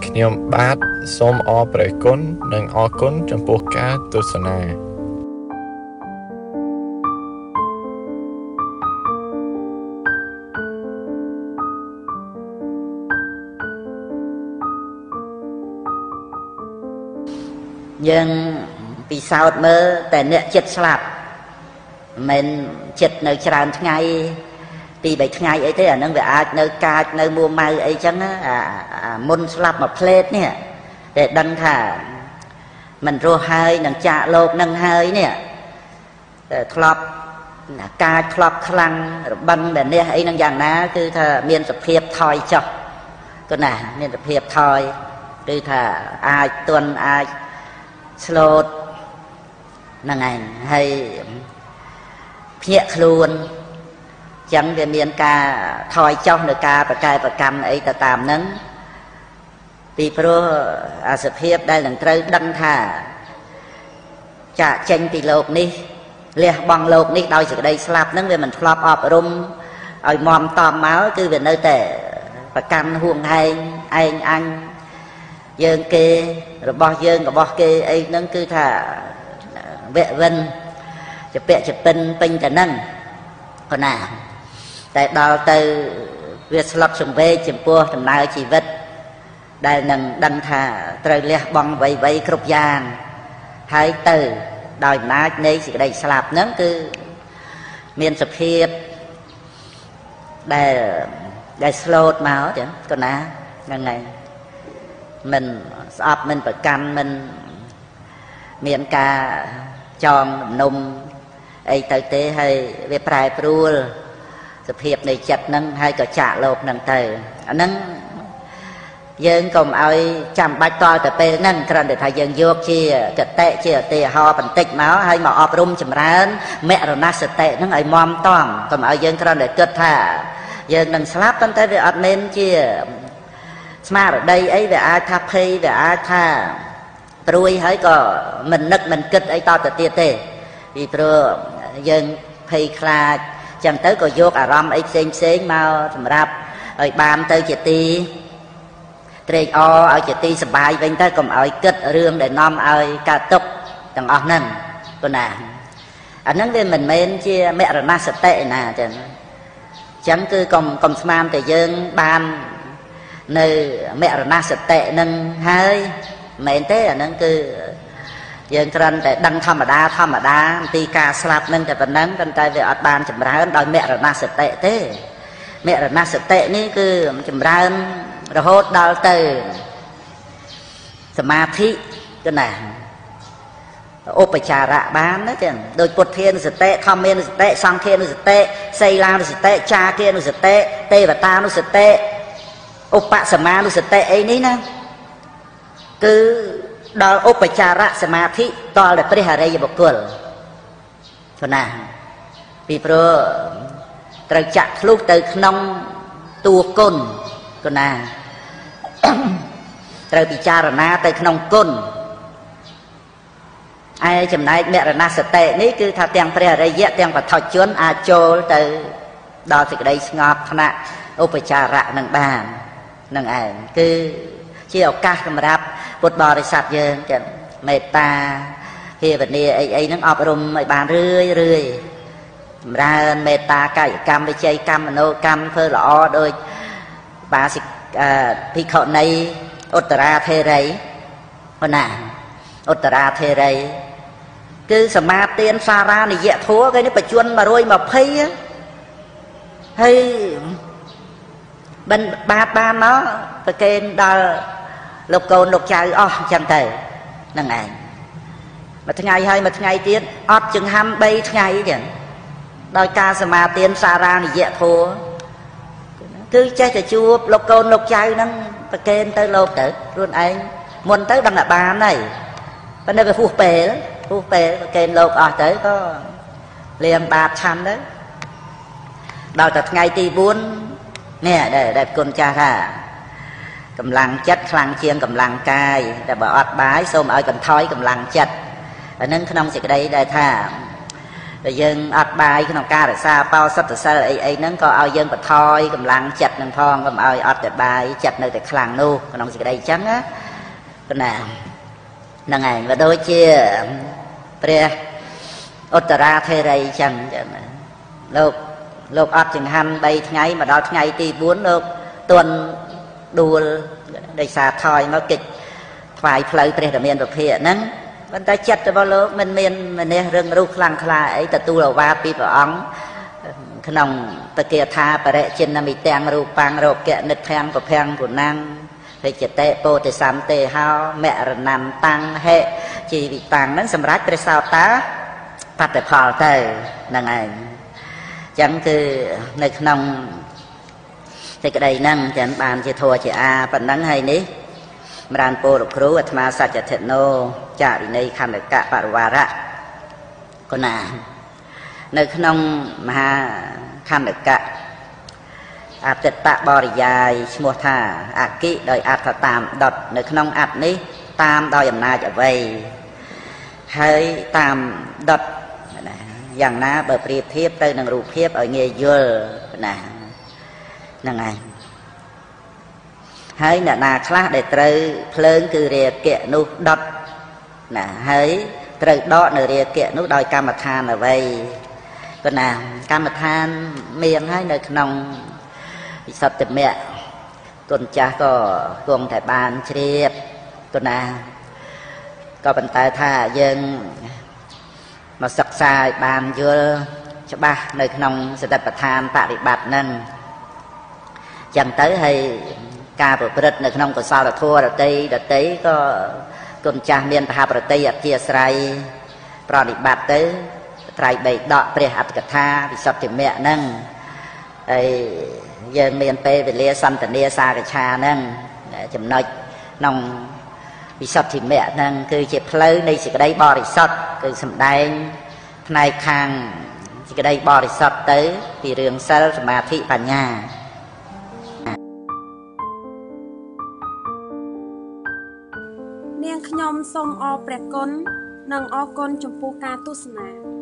ញោមបាទសូមអរព្រះគុណនិងអរគុណចំពោះការទស្សនាយើងពិសោធន៍មើលតែអ្នកចិត្តស្លាប់មិនចិត្តនៅច្រើនថ្ងៃពី3ថ្ងៃអីទេអានឹងវាអាចនៅកាចនៅមួម៉ៅអីចឹងមុនស្លាប់មួយផ្លេតនេះតែដឹងថាមិនរស់ហើយនឹងចាកលោកនឹងហើយនេះតែធ្លាប់កាចធ្លាប់ខ្លាំងរបឹងដែលនេះអីនឹងយ៉ាងណាគឺថាមានសភាពថយចុះគណាមានសភាពថយគឺថាអាចទន់អាចស្លូតហ្នឹងឯងហើយភ្ញាក់ខ្លួនចឹងវាមានការថយចុះនៅការប្រកែប្រកម្មអីទៅតាមហ្នឹងពីព្រោះអាសភាពដែលនឹងត្រូវដឹងថាចាកចេញពីលោកនេះលះបង់លោកនេះដោយសេចក្តីស្លាប់ហ្នឹងវាមិនធ្លាប់អប់រំឲ្យមមតំមកគឺវានៅតែប្រកាន់ហួងហែងឯងអញយើងគេរបស់យើងរបស់គេអីហ្នឹងគឺថាវៈវិនចពាក់ចពិនពេញតែហ្នឹងគណាតែដល់ទៅវាស្លុតសង្វេគចំពោះដំណើរជីវិតដែលនឹងដឹងថាត្រូវលះបង់អ្វីៗគ្រប់យ៉ាងហើយទៅដោយអំណាចនៃសេចក្តីស្លាប់ហ្នឹងគឺមានសភាពដែលស្លូតមកចឹងគណាហ្នឹងហើយមិនស្អប់មិនប្រកាន់មិនមានការចងលំនុំអីទៅទេហើយវាប្រែប្រួលសភាពនៃចិត្តហ្នឹងហើយក៏ចាក់លោកហ្នឹងទៅអាហ្នឹងយើងកុំឲ្យចាំបាច់តទៅពេលហ្នឹងគ្រាន់តែថាយើងយកជាកតិជាឧទាហរណ៍បន្តិចមកហើយមកអប់រំចម្រើនមរណសតិហ្នឹងឲ្យមមតំកុំឲ្យយើងគ្រាន់តែគិតថាយើងនឹងស្លាប់ប៉ុន្តែវាអត់មែនជាស្មារតីអីវាអាចថាភ័យវាអាចថាព្រួយហើយក៏មិននឹកមិនគិតអីតទៅទៀតទេពីព្រោះយើងភ័យខ្លាចចឹងទៅក៏យកអារម្មណ៍អីផ្សេងមកសម្រាប់ឲ្យបានទៅជាទីត្រេកអរឲ្យជាទីសប្បាយវិញទៅកុំឲ្យគិតរឿងដែលនាំឲ្យកើតទុក្ខទាំងអស់ហ្នឹងប៉ុណ្ណាអាហ្នឹងវាមិនមែនជាមរណសតិណាចឹងគឺកុំស្មានតែយើងបាននៅមរណសតិហ្នឹងហើយមែនទេអាហ្នឹងគឺយើងគ្រាន់តែដឹងធម្មតាអំពីការស្លាប់នឹងតែប៉ុណ្ណឹងប៉ុន្តែវាអត់បានចម្រើនដោយមរណសតិទេមរណសតិនេះគឺចម្រើនរហូតដល់ទៅសមាធិទៅណាឧបចារៈបានណាចឹងដោយពុទ្ធានុសតិធម្មានុសតិសង្ឃានុសតិសីលានុសតិចាគានុសតិទេវតានុសតិឧបសមានុសតិអីនេះណាគឺដល់ឧបចារៈសមាធិតលតែព្រះអរិយបុគ្គលព្រោះណាពីព្រោះត្រូវចាក់ធ្លុះទៅក្នុងតួគុណគណាត្រូវពិចារណាទៅក្នុងគុណឯចំណែកមរណសតិនេះគឺថាទាំងព្រះអរិយទាំងបឋមជនអាចចូលទៅដល់សេចក្តីស្ងប់ថ្នាក់ឧបចារៈនឹងបាននឹងឯងគឺជាឱកាសសម្រាប់ពុទ្ធបរិស័ទយើងចឹងមេត្តាភាវនាអីហ្នឹងអប់រំឲ្យបានរឿយចម្រើនមេត្តាកាយកម្មវិជ័យកម្មមនោកម្មធ្វើល្អដោយបាសិកភិក្ខុនីឧត្តរាធេរីប៉ុណ្ណាឧត្តរាធេរីគឺសមាទានសារានិយធัวគេនេះបច្ចុប្បន្ន120ហើយបានមកប្រកេនដល់លោកកូនលោកចៅអស់អញ្ចឹងទៅហ្នឹងឯងមួយថ្ងៃហើយមួយថ្ងៃទៀតអត់ចង្ហាន់3ថ្ងៃចឹងដោយការសមាទានសារានិយធัวគឺចេះតែជួបលោកកូនលោកចៅហ្នឹងប្រកេនទៅលោកទៅខ្លួនឯងមុនទៅដឹងតែបានហើយប៉ុន្តែវាហួសពេលប្រកេនលោកអស់ទៅក៏លាមបាតឆាន់ទៅដល់តែថ្ងៃទី4នេះដែលគុណចាស់ថាកម្លាំងចិត្តខ្លាំងជាងកម្លាំងកាយតែបើអត់បាយសូមឲ្យបន្ថយកម្លាំងចិត្តអានឹងក្នុងសេចក្តីដែលថាแต่ยังอัดใบขนมกาแต่ซาเป้าสัตว์เซอร์ไอ้นั่นก็เอายังปะทอยกำลังจัดหนึ่งทองก็เอาอัดแต่ใบจัดในแต่คลังนู่ขนมสิกระไดจังนะก็น่ะนั่งไงมาโดยเชี่ยเปรียอุตราเทไรจังโลกอัดจึงหันใบไงมาดาวไงตีบุญโลกตวนดูได้สาทอยมากิจฝ่ายเพลย์เปรียเมียนประเภทนั้นมันได้จัดจะบ่โลกมันเมียนมันเนี่ยเรื่องรูปคลังคลายแต่ตัวเราว่าปีประอังขนมตะเกียทาประเดชินนามิแตงรูปังโรแกะนึกแพงกับแพงกุนังไปเจตเตโปเตสามเตฮาวแม่ระนำตังเฮจีวิตังนั้นสำรักเป็นสาวตาปัดแต่พอเตยนั่งไงจังคือในขนมในกระไดนั่งจันบานเจทัวเจอาปันนั่งให้นี้มรานโปรครูอัตมาสัจเทโนจาริในคันกะปารวาระก็น่าในขนมมหาคันกะอาเจตะบริยายชมัวธาอากิโดยอัตตามดดในขนมอัดนี้ตามโดยอำนาจเอาไว้ให้ตามดดอย่างน้าเบอร์เปรียบเทียบเตยหนังรูปเทียบเอาเงี้ยเยอะนะนั่งไงให้น่ะนาคลาได้เตยเพลิงคือเรียกเกะนุดดน่ะให้เตยดอในเรียกเกะนุโดยกรรมฐานเอาไว้ก็น่ะกรรมฐานเมียงให้ในขนมสัตว์เมียกนจ้าก็กงแต่บานเชียบก็น่ะก็เป็นตายท่ายังมาศึกษาบานเยอะใช่ปะในขนมสติปัฏฐานปฏิบัตินั่นจังเตยให้การประพฤติในขนมก็สาวทั่วดัตติก็กลมจ่าเมียนพาประติอัจเจียสไรปฏิบัติเตยไตรใบดอกเปรียอัตกถาวิสัตติเมะนั่งไอ้ยังเมียนเปไปเลียสันตเนียสากชานั่งจำนวนน้องวิสัตติเมะนั่งคือเจ็บเพลิในสิ่งใดบริสุทธิ์คือสำได้ในคางสิ่งใดบริสุทธิ์เตยที่เรื่องเซลสมาธิปัญญาเนียงขยมทรงอแปรกลนังอกลจมปูกาตุสนา